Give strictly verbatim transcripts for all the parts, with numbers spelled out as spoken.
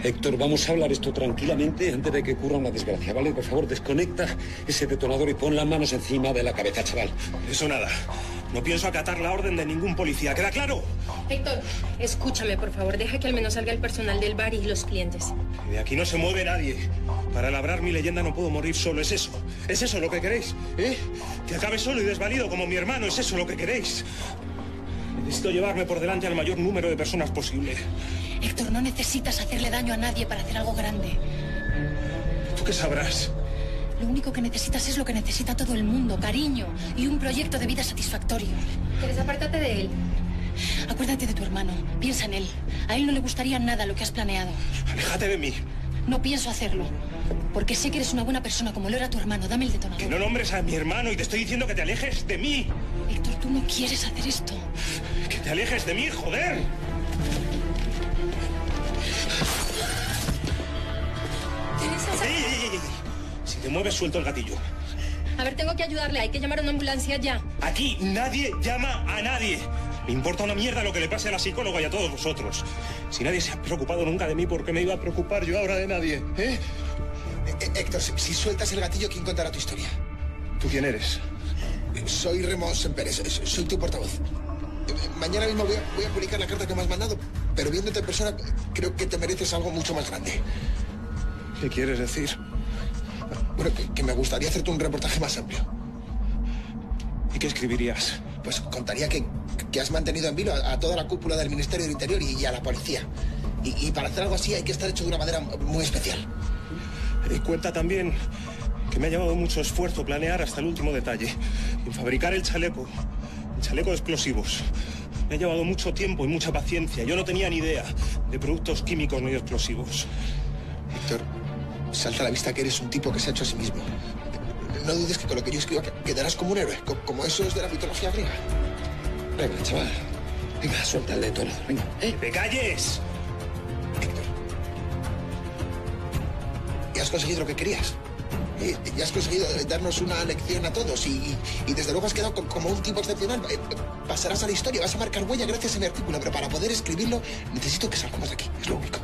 Héctor, vamos a hablar esto tranquilamente antes de que ocurra una desgracia, ¿vale? Por favor, desconecta ese detonador y pon las manos encima de la cabeza, chaval. Eso nada. No pienso acatar la orden de ningún policía. ¿Queda claro? Héctor, escúchame, por favor. Deja que al menos salga el personal del bar y los clientes. De aquí no se mueve nadie. Para labrar mi leyenda no puedo morir solo. ¿Es eso? ¿Es eso lo que queréis? ¿Eh? Que acabe solo y desvalido como mi hermano. ¿Es eso lo que queréis? Necesito llevarme por delante al mayor número de personas posible. Héctor, no necesitas hacerle daño a nadie para hacer algo grande. ¿Tú qué sabrás? Lo único que necesitas es lo que necesita todo el mundo, cariño y un proyecto de vida satisfactorio. ¿Quieres apártate de él? Acuérdate de tu hermano, piensa en él. A él no le gustaría nada lo que has planeado. Aléjate de mí. No pienso hacerlo, porque sé que eres una buena persona como lo era tu hermano. Dame el detonador. Que no nombres a mi hermano y te estoy diciendo que te alejes de mí. Héctor, tú no quieres hacer esto. Que te alejes de mí, joder. ¿Tienes ¡Ey, ey, ey, ey! Si te mueves, suelto el gatillo. A ver, tengo que ayudarle. Hay que llamar a una ambulancia ya. Aquí nadie llama a nadie. Me importa una mierda lo que le pase a la psicóloga y a todos vosotros. Si nadie se ha preocupado nunca de mí, ¿por qué me iba a preocupar yo ahora de nadie? ¿Eh? Eh, Héctor, si, si sueltas el gatillo, ¿quién contará tu historia? ¿Tú quién eres? Soy Remo Semperes, soy tu portavoz. Mañana mismo voy a, voy a publicar la carta que me has mandado, pero viéndote en persona, creo que te mereces algo mucho más grande. ¿Qué quieres decir? Bueno, que, que me gustaría hacerte un reportaje más amplio. ¿Y qué escribirías? Pues contaría que, que has mantenido en vilo a, a toda la cúpula del Ministerio del Interior y, y a la policía. Y, y para hacer algo así hay que estar hecho de una manera muy especial. Y cuenta también que me ha llevado mucho esfuerzo planear hasta el último detalle. En fabricar el chaleco, el chaleco de explosivos. Me ha llevado mucho tiempo y mucha paciencia. Yo no tenía ni idea de productos químicos ni de explosivos. Héctor, salta a la vista que eres un tipo que se ha hecho a sí mismo. No dudes que con lo que yo escriba quedarás como un héroe, como esos de la mitología griega. Venga, chaval. Venga, suelta el detonador. Venga. ¡Eh! ¡Me calles! Héctor, ya has conseguido lo que querías. Eh, ya has conseguido darnos una lección a todos y, y, y desde luego has quedado con, como un tipo excepcional. Eh, pasarás a la historia, vas a marcar huella gracias a mi artículo, pero para poder escribirlo necesito que salgamos de aquí, es lo único.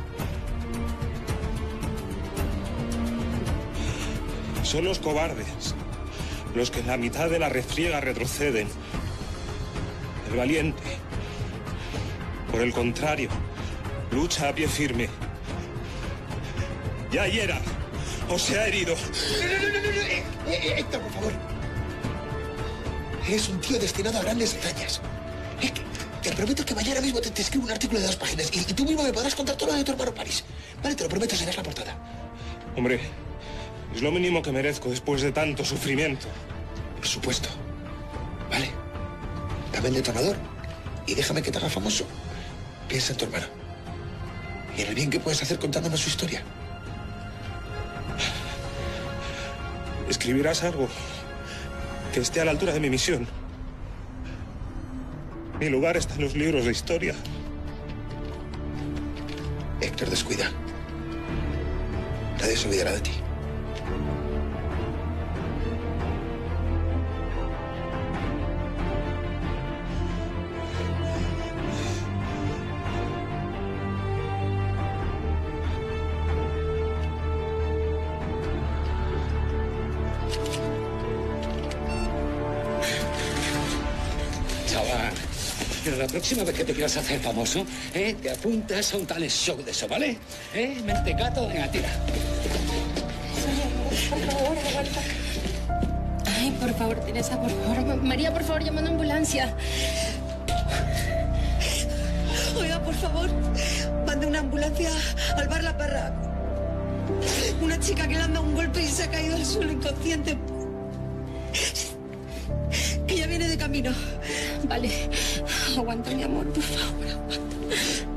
Son los cobardes, los que en la mitad de la refriega retroceden. El valiente, por el contrario, lucha a pie firme. Ya hiera, o se ha herido. No, no, no, no, no, eh, eh, Héctor, por favor. Eres un tío destinado a grandes hazañas. Eh, te prometo que mañana mismo te, te escribo un artículo de dos páginas y, y tú mismo me podrás contar todo lo de tu hermano París. Vale, te lo prometo, serás la portada. Hombre, es lo mínimo que merezco después de tanto sufrimiento. Por supuesto. Vale. Dame el detonador y déjame que te haga famoso. Piensa en tu hermano. Y en el bien que puedes hacer contándome su historia. Escribirás algo que esté a la altura de mi misión. Mi lugar está en los libros de historia. Héctor, descuida. Nadie se olvidará de ti. Chaval, pero la próxima vez que te quieras hacer famoso, ¿eh? Te apuntas a un talent show de eso, ¿vale? ¿Eh? Mentecato, venga, tira. Por favor, aguanta. Ay, por favor, Teresa, por favor. María, por favor, llama a una ambulancia. Oiga, por favor, mande una ambulancia al bar La Parra. Una chica que le han dado un golpe y se ha caído al suelo inconsciente. Que ya viene de camino. Vale, aguanta, mi amor, por favor, aguanta.